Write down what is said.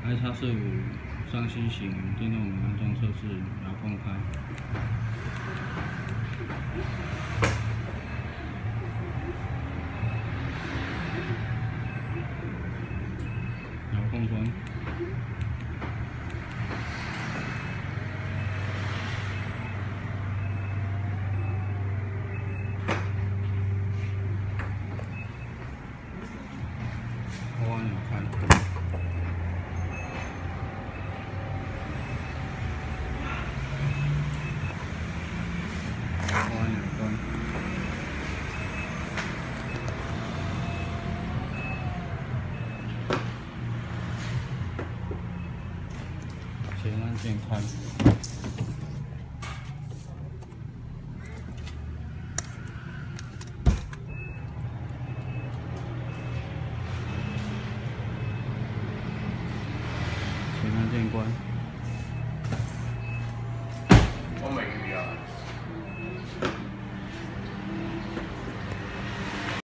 iX45上新型电动门安装测试，遥控开。遥控关。花鸟开。 前按键开，前按键关。 我没必要。